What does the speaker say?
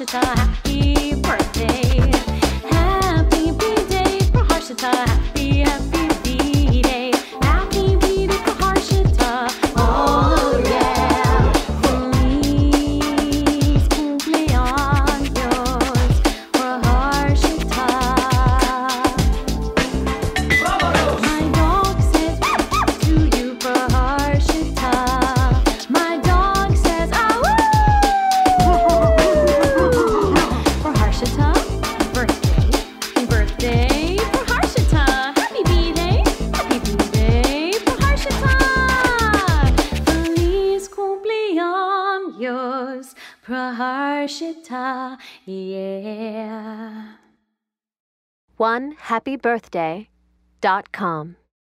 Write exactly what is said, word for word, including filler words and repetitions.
Praharshita, happy birthday. Happy B-Day, Praharshita, happy, happy B-Day. Happy B-Day, Praharshita, oh yeah. Feliz cumpleaños, Praharshita. My dog says to you, Praharshita. My dog says, ah, Praharshita, birthday, birthday, Praharshita, happy B-Day, happy B-Day, Praharshita. Feliz cumpleaños, Praharshita, yeah. one happy birthday dot com